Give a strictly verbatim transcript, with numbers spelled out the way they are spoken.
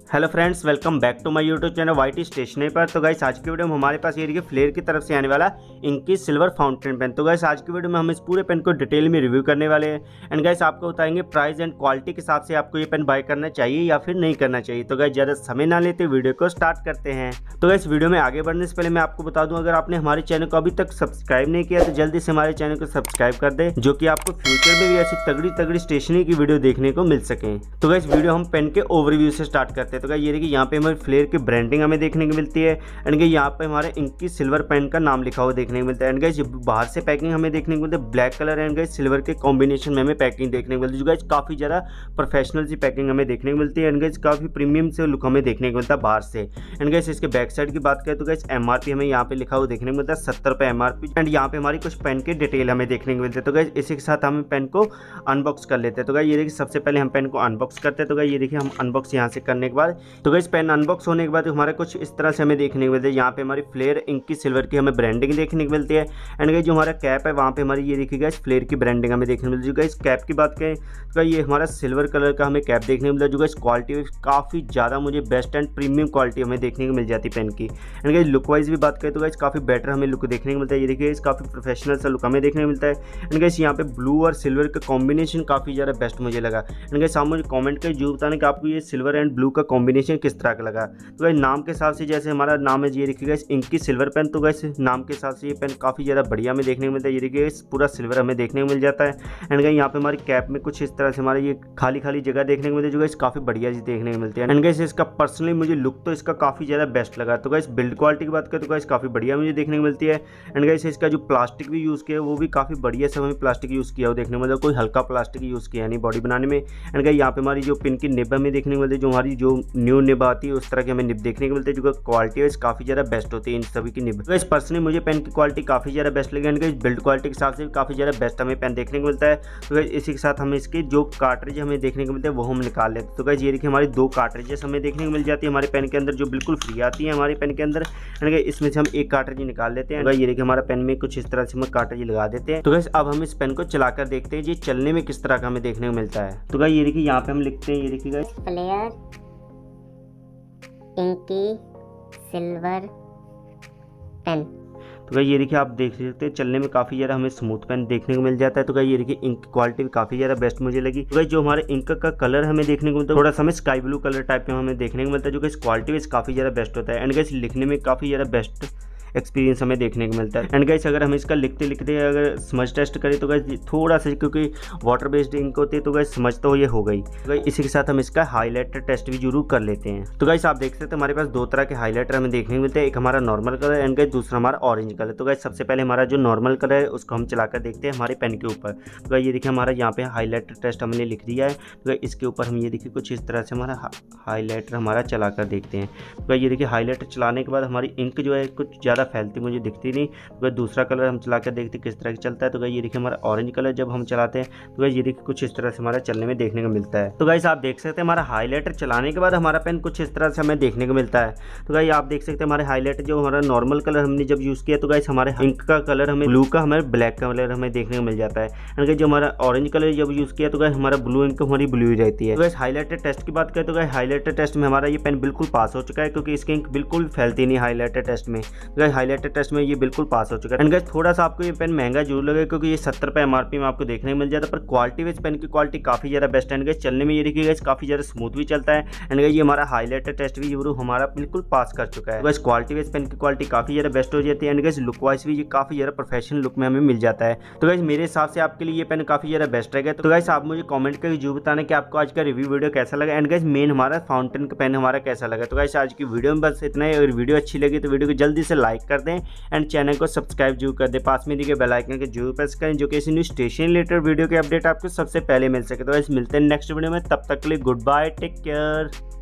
Hello friends, welcome back to my YouTube channel YT stationery पर। तो guys आज की वीडियो में हमारे पास ये देखिए फ्लेयर की तरफ से आने वाला इंकी सिल्वर फाउंटेन पेन। तो गाइस आज की वीडियो में हम इस पूरे पेन को डिटेल में रिव्यू करने वाले हैं एंड गाइस आपको बताएंगे प्राइस एंड क्वालिटी के हिसाब से आपको ये पेन बाय करना चाहिए या फिर नहीं करना चाहिए। तो गाइस ज़्यादा समय ना लेते वीडियो को स्टार्ट करते हैं। तो गाइस वीडियो में आगे बढ़ने से पहले मैं आपको बता दूँ, अगर आपने हमारे चैनल को अभी तक सब्सक्राइब नहीं किया तो जल्दी से हमारे चैनल को सब्सक्राइब कर दे, जो कि आपको फ्यूचर में भी ऐसी तगड़ी तगड़ी स्टेशनरी की वीडियो देखने को मिल सके। तो गाइस वीडियो हम पेन के ओवरव्यू से स्टार्ट करते हैं। तो गाइस ये देखिए यहाँ पे हमारे फ्लेयर की ब्रांडिंग हमें देखने को मिलती है एंड यहाँ पे हमारे इंकी सिल्वर पेन का नाम लिखा हुआ देखने को मिलता है। एंड गाइस बाहर से पैकिंग हमें देखने को मिलती है black colour and guys silver के कॉम्बिनेशन में हमें पैकिंग देखने को मिलती है, जो गाइस काफी ज्यादा प्रोफेशनल सी पैकिंग हमें देखने को मिलती है एंड गाइस काफी प्रीमियम से लुक हमें देखने को मिलता है बाहर से। एंड गाइस इसके बैक साइड की बात करें तो गाइस एमआरपी हमें यहाँ पे लिखा हुआ देखने को मिलता है सत्तर रुपए एमआरपी एंड यहाँ पे हमारी कुछ पेन की डिटेल हमें देखने को मिलती है। तो गाइस इसी के साथ हम पेन को अनबॉक्स कर लेते हैं। तो गाइस ये देखिए सबसे पहले हम पेन को अनबॉक्स करते हैं। तो गाइस ये देखिए हम अनबॉक्स यहाँ से करने के बाद तो गाइस पेन अनबॉक्स होने के बाद हमारे कुछ इस तरह से हमें देखने को मिलती है। यहाँ पे हमारी फ्लेयर इंकी सिल्वर की हमें ब्रांडिंग देखने को मिलती है एंड गाइस जो हमारा कैप है वहाँ पे हमारी ये देखिए गाइस फ्लेयर की ब्रांडिंग हमें देखने को मिलती है। गाइस कैप की बात करें तो ये हमारा सिल्वर कलर का हमें कैप देखने को मिलता है, जो गाइस क्वालिटी काफ़ी ज़्यादा मुझे बेस्ट एंड प्रीमियम क्वालिटी हमें देखने को मिल जाती है पेन की। एंड गाइस लुक वाइज भी बात करें तो गाइस काफ़ी बेटर हमें लुक देखने को मिलता है। ये देखिए काफ़ी प्रोफेशनल सा लुक हमें देखने को मिलता है एंड गाइस यहाँ पे ब्लू और सिल्वर का कॉम्बिनेशन काफ़ी ज़्यादा बेस्ट मुझे लगा। एंड गाइस आप मुझे कॉमेंट कर जरूर बताना कि आपको ये सिल्वर एंड ब्लू का कॉम्बिनेशन किस तरह का लगा। तो गाइस नाम के हिसाब से जैसे हमारा नाम है ये देखिए गाइस इंकी सिल्वर पेन, तो गाइस नाम के हिसाब से ये पेन काफ़ी ज़्यादा बढ़िया हमें देखने को मिलता है। ये देखिए पूरा सिल्वर हमें देखने को मिल जाता है एंड गाइस यहाँ पे हमारी कैप में कुछ इस तरह से हमारा ये खाली खाली जगह देखने को मिलती है, जो गाइस काफ़ी बढ़िया चीज़ देखने को मिलती है। एंड गाइस इसका पर्सनली मुझे लुक तो इसका काफ़ी ज़्यादा बेस्ट लगा। तो गाइस बिल्ड क्वालिटी की बात करें तो गाइस काफ़ी बढ़िया मुझे देखने को मिलती है एंड गाइस इसका जो प्लास्टिक भी यूज़ किया है वो भी काफ़ी बढ़िया से हमें प्लास्टिक यूज़ किया हो देखने को मिलता है, कोई हल्का प्लास्टिक यूज़ किया नहीं बॉडी बनाने में। एंड गाइस यहाँ पे हमारी जो पिन की निब हमें देखने को मिलती है, जो हमारी जो न्यू निब आती है उस तरह की हमें निब देखने को मिलती है, जो क्वालिटी है काफ़ी ज़्यादा बेस्ट होती है इन सभी की निब। गाइस पर्सनली मुझे पेन की क्वालिटी काफ़ी ज़्यादा बेस्ट लगी एंड गाइस बिल्ड क्वालिटी के हिसाब से काफ़ी ज़्यादा बेस्ट हमें पेन देखने को मिलता है। तो गाइस इसी के साथ हमें इसके जो कार्ट्रिज हमें देखने को मिलते हैं वो हम निकाल लेते हैं। तो गाइस ये देखिए हमारी दो कार्ट्रिजेस हमें देखने को मिल जाती है हमारे पेन के अंदर, जो बिल्कुल फ्री आती है हमारे पेन के अंदर। एंड गाइस इसमें से हम एक कार्ट्रिज निकाल लेते हैं। गाइस ये देखिए हमारा पेन में कुछ इस तरह से हम कार्ट्रिज लगा देते हैं। तो गाइस अब हम इस पेन को चलाकर देखते हैं ये चलने में किस तरह का हमें देखने को मिलता है। तो गाइस ये देखिए यहाँ पे हम लिखते हैं, ये देखिए guys flair inky silver pen. तो गाइस ये देखिए आप देख सकते हैं चलने में काफ़ी ज़्यादा हमें स्मूथ पेन देखने को मिल जाता है। तो गाइस ये देखिए इंक क्वालिटी भी काफ़ी ज़्यादा बेस्ट मुझे लगी। तो गाइस जो हमारे इंक का कलर हमें देखने को मिलता है थोड़ा सा हमें स्काई ब्लू कलर टाइप में हमें देखने को मिलता है, जो गाइस क्वालिटी भी काफ़ी ज़्यादा बेस्ट होता है एंड गाइस लिखने में काफ़ी ज़्यादा बेस्ट एक्सपीरियंस हमें देखने को मिलता है। एंड गाइस अगर हम इसका लिखते लिखते अगर समझ टेस्ट करें तो गाइस थोड़ा सा, क्योंकि वाटर बेस्ड इंक होती है तो गाइस समझ तो ये हो गई। तो गाइस इसी के साथ हम इसका हाईलाइटर टेस्ट भी जरूर कर लेते हैं। तो गाइस आप देख सकते हैं हमारे पास दो तरह के हाईलाइटर हमें देखने को मिलते हैं, एक हमारा नॉर्मल कलर एंड गाइस दूसरा हमारा ऑरेंज कलर। तो गाइस सबसे पहले हमारा जो नॉर्मल कलर है उसको हम चलाकर देखते हैं हमारे पेन के ऊपर। तो गाइस ये देखिए हमारा यहाँ पे हाईलाइटर टेस्ट हमने लिख दिया है। तो गाइस इसके ऊपर हम ये देखिए कुछ इस तरह से हमारा हाईलाइटर हमारा चलाकर देखते हैं। तो गाइस ये देखिए हाईलाइटर चलाने के बाद हमारी इंक जो है कुछ ज़्यादा फैलती मुझे दिखती नहीं। तो दूसरा कलर हम चला कर देखते किस तरह चलता है। तो गाइस ये देखिए हमारा ऑरेंज कलर जब हम चलाते हैं तो गाइस ये देखिए कुछ इस तरह से हमारा चलने में देखने को मिलता है। तो गाइस आप देख सकते हैं हमारा हाईलाइटर चलाने के बाद हमारा पेन कुछ इस तरह से हमें देखने को मिलता है। तो गाइस आप देख सकते हैं हमारे हाईलाइटर जो हमारा नॉर्मल कलर हमने जब यूज़ किया तो गाइस हमारे इंक का कलर हमें ब्लू का हमारे ब्लैक कलर हमें देखने को मिल जाता है एंड गाइस जो हमारा ऑरेंज कलर जब यूज़ किया तो गाइस हमारा ब्लू इंक हमारी ब्लू ही रहती है। तो गाइस हाईलाइटर टेस्ट की बात करें तो गाइस हाईलाइटर टेस्ट में हमारा ये पेन बिल्कुल पास हो चुका है, क्योंकि इसकी इंक बिल्कुल फैलती नहीं हाईलाइटर टेस्ट में। तो गाइस हाईलाइटर टेस्ट में ये बिल्कुल पास हो चुका है एंड गाइस थोड़ा सा आपको ये पेन महंगा जरूर लगेगा, क्योंकि ये सत्तर रुपए एमआरपी में आपको देखने को मिल जाता है, पर क्वालिटी में इस पेन की क्वालिटी काफ़ी ज़्यादा बेस्ट है। गाइस चलने में ये देखिए गाइस काफ़ी ज़्यादा स्मूथ भी चलता है एंड गाइस ये हमारा हाईलाइटर टेस्ट भी जरूर हमारा बिल्कुल पास कर चुका है। गाइस क्वालिटी में इस पेन की क्वालिटी काफ़ी ज़्यादा बेस्ट हो जाती है एंड गाइस लुक वाइज भी ये काफ़ी ज़्यादा प्रोफेशनल लुक में हमें मिल जाता है। तो गाइस मेरे हिसाब से आपके लिए ये पेन काफ़ी ज़्यादा बेस्ट रहेगा। तो गाइस आप मुझे कमेंट करके जरूर बताना कि आपको आज का रिव्यू वीडियो कैसा लगा एंड गाइस मेन हमारा फाउंटेन का पेन हमारा कैसा लगा। तो गाइस आज की वीडियो में बस इतना ही। अगर वीडियो अच्छी लगी तो वीडियो को जल्दी से लाइक कर दें एंड चैनल को सब्सक्राइब जरूर कर दें, पास में दिखे बेल आइकन के जरूर प्रेस करें, जो कि इस न्यू स्टेशन रिलेटेड वीडियो के अपडेट आपको सबसे पहले मिल सके। तो गाइस मिलते हैं नेक्स्ट वीडियो में, तब तक के लिए गुड बाय, टेक केयर।